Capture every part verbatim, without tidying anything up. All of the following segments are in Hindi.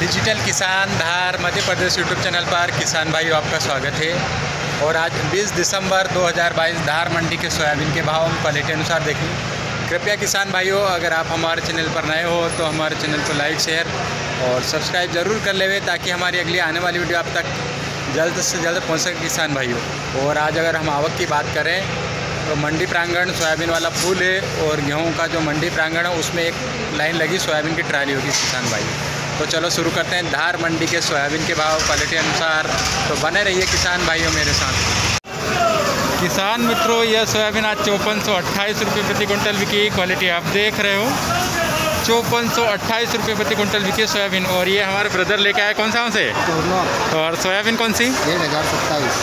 डिजिटल किसान धार मध्य प्रदेश यूट्यूब चैनल पर किसान भाइयों आपका स्वागत है। और आज बीस दिसंबर दो हज़ार बाईस धार मंडी के सोयाबीन के भाव हम क्वालिटी अनुसार देखें। कृपया किसान भाइयों, अगर आप हमारे चैनल पर नए हो तो हमारे चैनल को लाइक शेयर और सब्सक्राइब ज़रूर कर लेवे, ताकि हमारी अगली आने वाली वीडियो आप तक जल्द से जल्द पहुँच सके किसान भाइयों। और आज अगर हम आवक की बात करें तो मंडी प्रांगण सोयाबीन वाला फूल है, और गेहूं का जो मंडी प्रांगण है उसमें एक लाइन लगी सोयाबीन की ट्राली होगी किसान भाई। तो चलो शुरू करते हैं धार मंडी के सोयाबीन के भाव क्वालिटी अनुसार। तो बने रहिए किसान भाइयों मेरे साथ। किसान मित्रों, यह सोयाबीन आज चौपन सौ अट्ठाईस रुपये प्रति क्विंटल बिकी। क्वालिटी आप देख रहे हो, चौपन सौ अट्ठाईस रुपये प्रति क्विंटल बिकी सोयाबीन। और ये हमारे ब्रदर लेके आए कौन सा से, और सोयाबीन कौन सी? डेढ़ हज़ार सत्ताईस।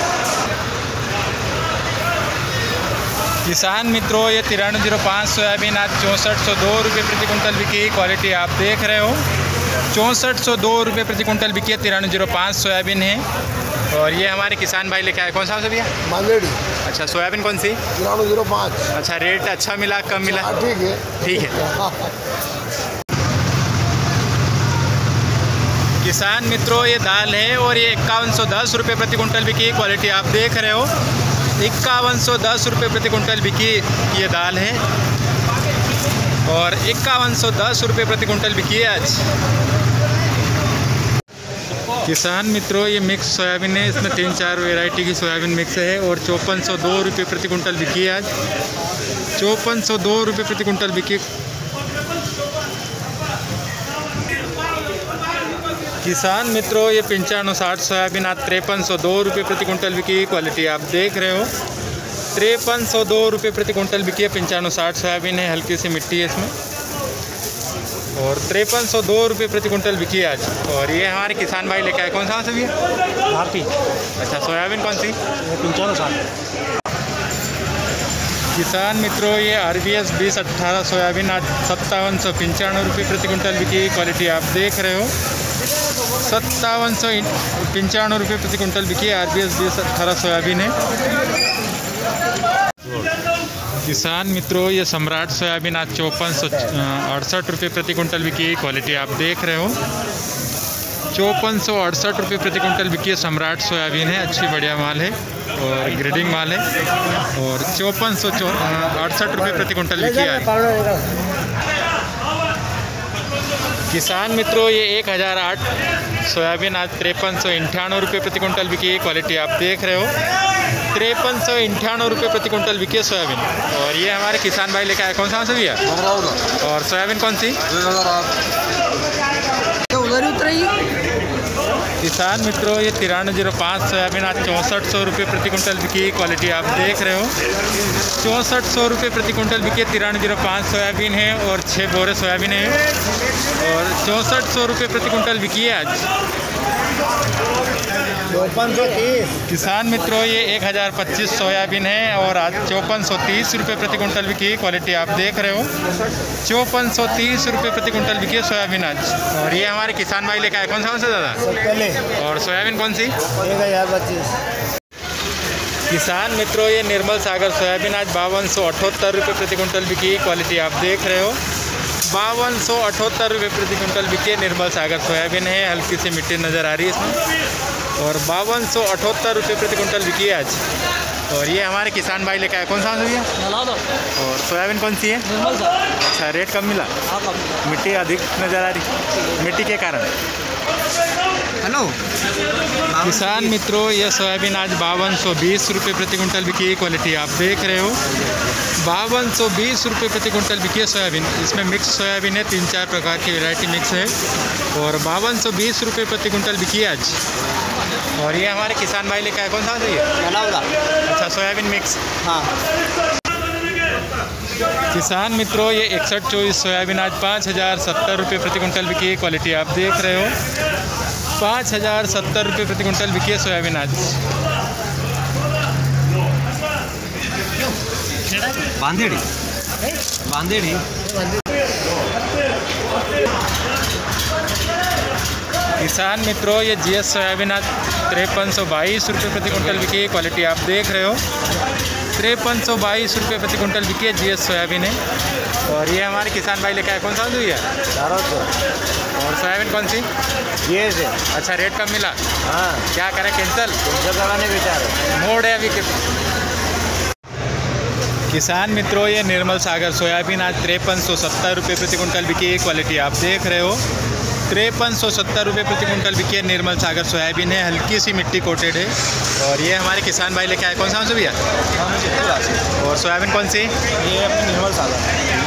किसान मित्रों, ये तिरानवे जीरो पाँच सोयाबीन आज चौंसठ सौ दो रुपये प्रति क्विंटल बिकी। क्वालिटी आप देख रहे हो, चौंसठ सौ दो रुपये प्रति क्विंटल बिकी है। तिरानवे जीरो पाँच सोयाबीन है। और ये हमारे किसान भाई लेके आए कौन सा भैया? मांदेड़ी। अच्छा, सोयाबीन कौन सी? तिरानवे जीरो पाँच। अच्छा, रेट अच्छा मिला कम मिला? ठीक है ठीक है। किसान मित्रों, ये दाल है और ये इक्यावन सौ दस रुपये प्रति क्विंटल बिकी। क्वालिटी आप देख रहे हो, इक्यावन सौ दस रुपये प्रति क्विंटल बिकी ये दाल है। और इक्यावन सौ दस रुपये प्रति क्विंटल बिकी है आज। किसान मित्रों, ये मिक्स सोयाबीन है, इसमें तीन चार वैरायटी की सोयाबीन मिक्स है। और चौपन सौ दो रुपये प्रति क्विंटल बिकी है आज। चौपन सौ दो रुपये प्रति क्विंटल बिकी। किसान मित्रों, ये पंचानवे साठ सोयाबीन आज तिरपन सौ दो रुपये प्रति क्विंटल बिकी। क्वालिटी आप देख रहे हो, तिरपन सौ दो रुपये प्रति क्विंटल बिकी है। पंचानवे साठ सोयाबीन है, हल्की सी मिट्टी है इसमें। और तिरपन सौ दो रुपये प्रति क्विंटल बिकी है आज। और ये हमारे किसान भाई लेके आए कौन सा भी है? भारती। अच्छा, सोयाबीन कौन सी? पंचानवे साठ। किसान मित्रों, ये आर बी एस बीस अट्ठारह सोयाबीन आज सत्तावन सौ पंचानवे रुपये प्रति क्विंटल बिकी। क्वालिटी आप देख रहे हो, सत्तावन सौ पंचानवे रुपये प्रति क्विंटल बिकी। आर बी एस बीस अट्ठारह सोयाबीन है। किसान मित्रों, ये सम्राट सोयाबीन आज चौपन सौ अड़सठ रुपये प्रति क्विंटल बिकी। क्वालिटी आप देख रहे हो, चौपन सौ अड़सठ रुपये प्रति क्विंटल बिकी है। सम्राट सोयाबीन है, अच्छी बढ़िया माल है और ग्रेडिंग माल है। और चौपन सौ अड़सठ रुपये प्रति क्विंटल बिकी है। किसान मित्रों, ये एक हज़ार आठ सोयाबीन आज तिरपन सौ अंठानवे रुपये प्रति क्विंटल बिकी। क्वालिटी आप देख रहे हो, तिरपन सौ अंठानवे रुपये प्रति क्विंटल बिकी है सोयाबीन। और ये हमारे किसान भाई लेके आए कौन सा भी है? और सोयाबीन कौन सी? किसान मित्रों, ये तिरानवे जीरो पाँच सोयाबीन आज चौंसठ सौ रुपये प्रति क्विंटल बिकी। क्वालिटी आप देख रहे हो, चौंसठ सौ रुपये प्रति क्विंटल बिकी। तिरानवे जीरो पाँच सोयाबीन है और छः बोरे सोयाबीन है। और चौंसठ सौ रुपये प्रति क्विंटल बिकी है आज। चौपन सौ तीस। किसान मित्रों, ये एक हज़ार पच्चीस सोयाबीन है और आज चौपन सौ तीस रुपये प्रति क्विंटल बिकी। क्वालिटी आप देख रहे हो, चौपन सौ तीस रुपये प्रति क्विंटल बिकी है सोयाबीन आज। और ये हमारे किसान भाई लेके आए कौन सा से दादा? पहले। और सोयाबीन कौन सी? एक हज़ार पच्चीस। किसान मित्रों, ये निर्मल सागर सोयाबीन आज बावन सौ अठहत्तर रुपये प्रति क्विंटल बिकी। क्वालिटी आप देख रहे हो, बावन सौ अठहत्तर रुपये प्रति क्विंटल बिकी। निर्मल सागर सोयाबीन है, हल्की सी मिट्टी नज़र आ रही है इसमें। और बावन सौ अठहत्तर रुपये प्रति क्विंटल बिकी है आज। और ये हमारे किसान भाई लेके आए कौन सा भैया? और सोयाबीन कौन सी है? अच्छा, रेट कम मिला? मिट्टी अधिक नज़र आ रही, मिट्टी के कारण। हेलो किसान मित्रों, यह सोयाबीन आज बावन सौ बीस रुपये प्रति क्विंटल बिकी। क्वालिटी आप देख रहे हो, बावन सौ बीस रुपये प्रति क्विंटल बिकी है सोयाबीन। इसमें मिक्स सोयाबीन है, तीन चार प्रकार की वैरायटी मिक्स है। और बावन सौ बीस रुपये प्रति क्विंटल बिकी है आज। और ये हमारे किसान भाई लेके आए कौन सा चाहिए? अच्छा, सोयाबीन मिक्स। हाँ। किसान मित्रों, ये इकसठ चौबीस सोयाबीन आज पाँच हज़ार सत्तर रुपये प्रति क्विंटल बिकी। क्वालिटी आप देख रहे हो, पाँच हज़ार सत्तर रुपये प्रति क्विंटल बिकी है सोयाबीन आज। बांदेड़ी बांदेड़ी किसान मित्रों, ये जी एस सोयाबीन आज तिरपन सौ बाईस रुपये प्रति क्विंटल बिकी। क्वालिटी आप देख रहे हो, तिरपन सौ बाईस रुपये प्रति क्विंटल बिकी है जी एस सोयाबीन है। और ये हमारे किसान भाई लेके आए कौन सा दूँ है? और सोयाबीन कौन सी? ये से। अच्छा, रेट कम मिला? हाँ, क्या करें, कैंसिल? जब लगाने बेचारे मोड़ है अभी के। किसान मित्रों, ये निर्मल सागर सोयाबीन आज तिरपन सौ सत्तर रुपये प्रति कुंटल बिकी है। क्वालिटी आप देख रहे हो, तिरपन सौ सत्तर रुपये प्रति कुंटल बिकी है। निर्मल सागर सोयाबीन है, हल्की सी मिट्टी कोटेड है। और ये हमारे किसान भाई लेके आए, कौन सा से भैया? और सोयाबीन कौन सी? ये अपनी निर्मल सागर।